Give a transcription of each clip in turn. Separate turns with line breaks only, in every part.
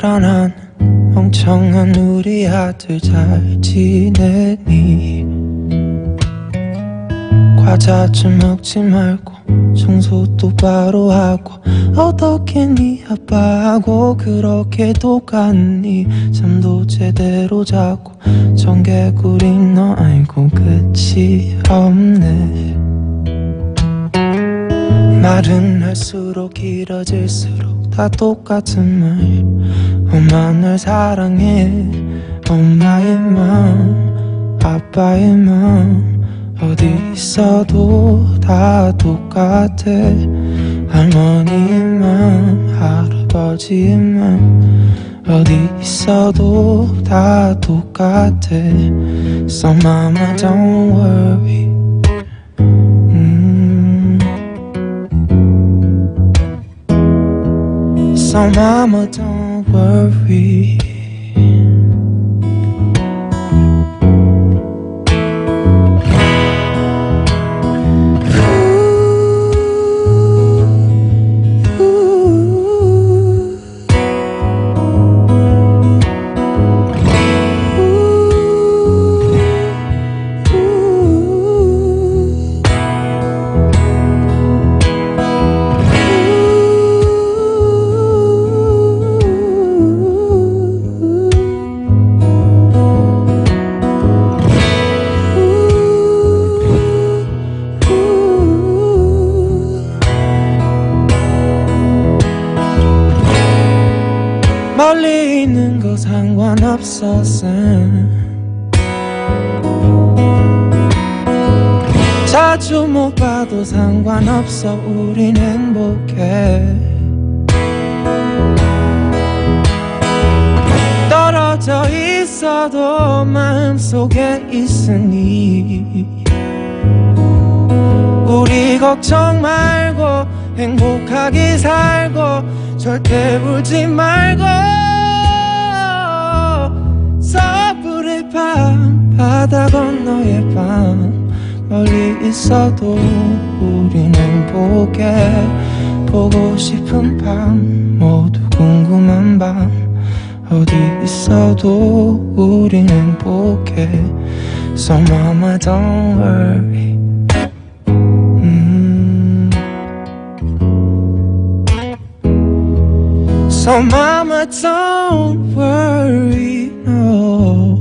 자라난 멍청한 우리 아들 잘 지내니? 과자 좀 먹지 말고 청소 똑바로 하고 어떻게 네 아빠하고 그렇게 똑같니? 잠도 제대로 자고 청개구리 너 알고 끝이 없네. 말은 할수록 길어질수록 다 똑같은 말. 엄마 널 사랑해. 엄마의 맘 아빠의 맘 어디 있어도 다 똑같아. 할머니의 맘 할아버지의 맘 어디 있어도 다 똑같아. So mama don't worry. So mama don't worry. 멀리 있는 거 상관없어 쌤. 자주 못 봐도 상관없어 우린 행복해. 떨어져 있어도 마음속에 있으니 우리 걱정 말고 행복하게 살고 절대 울지 말고. 서부의 밤 바다 건너의 밤 멀리 있어도 우린 행복해. 보고 싶은 밤 모두 궁금한 밤 어디 있어도 우린 행복해. So mama don't worry. So mama don't worry, no.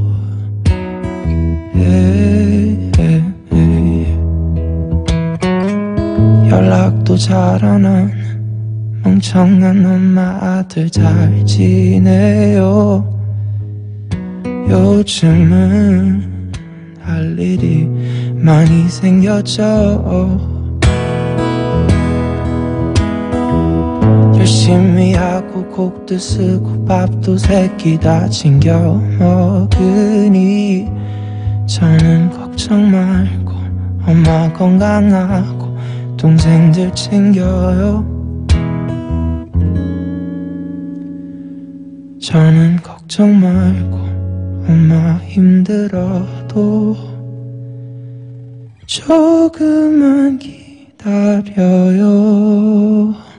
연락도 잘 안 한 멍청한 엄마 아들 잘 지내요. 요즘은 할 일이 많이 생겼죠. 열심히 하고 곡도 쓰고 밥도 세끼 다 챙겨 먹으니 저는 걱정 말고 엄마 건강하고 동생들 챙겨요. 저는 걱정 말고 엄마 힘들어도 조금만 기다려요.